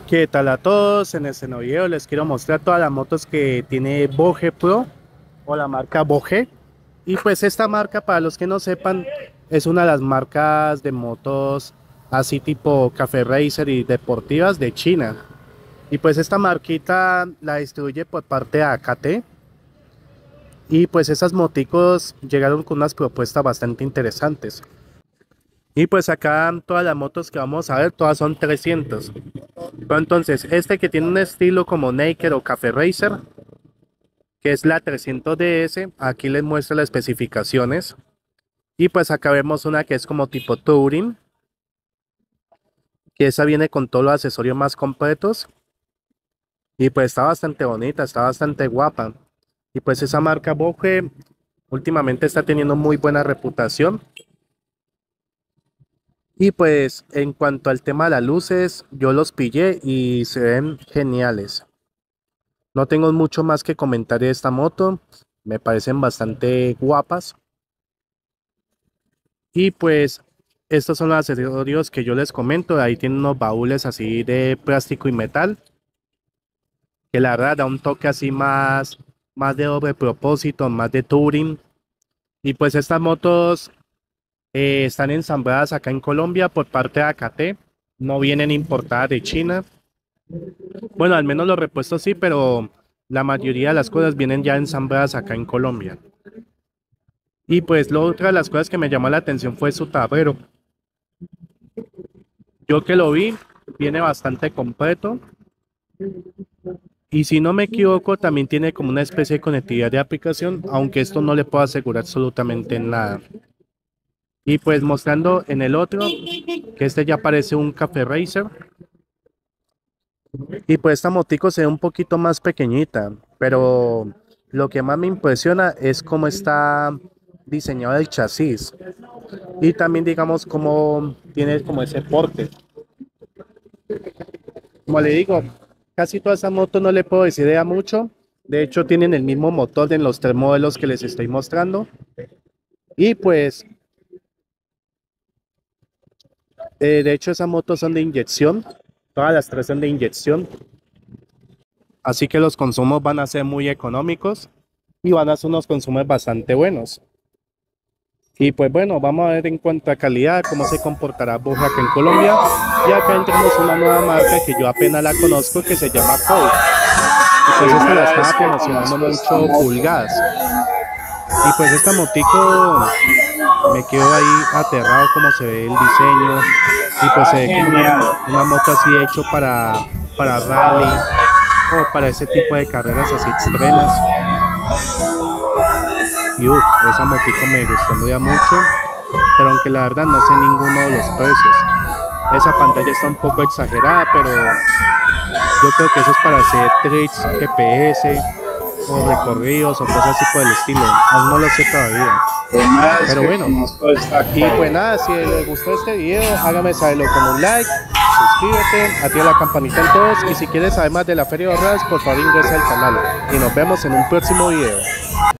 ¿Qué tal a todos? En este nuevo video les quiero mostrar todas las motos que tiene Voge Pro o la marca Voge. Y pues esta marca, para los que no sepan, es una de las marcas de motos así tipo Café Racer y deportivas de China. Y pues esta marquita la distribuye por parte de AKT. Y pues esas moticos llegaron con unas propuestas bastante interesantes. Y pues acá todas las motos que vamos a ver, todas son 300. Pero entonces, este que tiene un estilo como Naked o Café Racer, que es la 300DS, aquí les muestro las especificaciones. Y pues acá vemos una que es como tipo Touring, que esa viene con todos los accesorios más completos. Y pues está bastante bonita, está bastante guapa. Y pues esa marca Voge últimamente está teniendo muy buena reputación. Y pues en cuanto al tema de las luces, yo los pillé y se ven geniales. No tengo mucho más que comentar de esta moto, me parecen bastante guapas. Y pues estos son los accesorios que yo les comento. Ahí tienen unos baúles así de plástico y metal, que la verdad da un toque así más de doble propósito, más de touring. Y pues estas motos están ensambladas acá en Colombia por parte de AKT, no vienen importadas de China. Bueno, al menos los repuestos sí, pero la mayoría de las cosas vienen ya ensambladas acá en Colombia. Y pues otra de las cosas que me llamó la atención fue su tablero. Yo que lo vi, viene bastante completo. Y si no me equivoco, también tiene como una especie de conectividad de aplicación, aunque esto no le puedo asegurar absolutamente nada. Y pues mostrando en el otro, que este ya parece un Café Racer. Y pues esta motico se ve un poquito más pequeñita, pero lo que más me impresiona es cómo está diseñado el chasis. Y también digamos cómo tiene como ese porte. Como le digo, casi todas esas motos no le puedo decir de a mucho. De hecho tienen el mismo motor en los tres modelos que les estoy mostrando. Y pues de hecho esas motos son de inyección. Todas las tres son de inyección. Así que los consumos van a ser muy económicos y van a ser unos consumos bastante buenos. Y pues bueno, vamos a ver en cuanto a calidad cómo se comportará Voge acá en Colombia. Y acá entramos una nueva marca que yo apenas la conozco, que se llama Code. Y pues esta la estaba promocionando mucho Pulgadas. Y pues esta motico me quedo ahí aterrado como se ve el diseño. Y pues se ve como una moto así hecho para rally o para ese tipo de carreras así extremas. Y esa motico me gustó muy mucho, pero aunque la verdad no sé ninguno de los precios. Esa pantalla está un poco exagerada, pero yo creo que eso es para hacer tricks GPS o recorridos o cosas así por el estilo. Aún no lo sé todavía. Pero bueno, y pues nada, si les gustó este video, hágame saberlo con un like, suscríbete, activa la campanita en todos, y si quieres saber más de la Feria de Ahorradas, por favor ingresa al canal y nos vemos en un próximo video.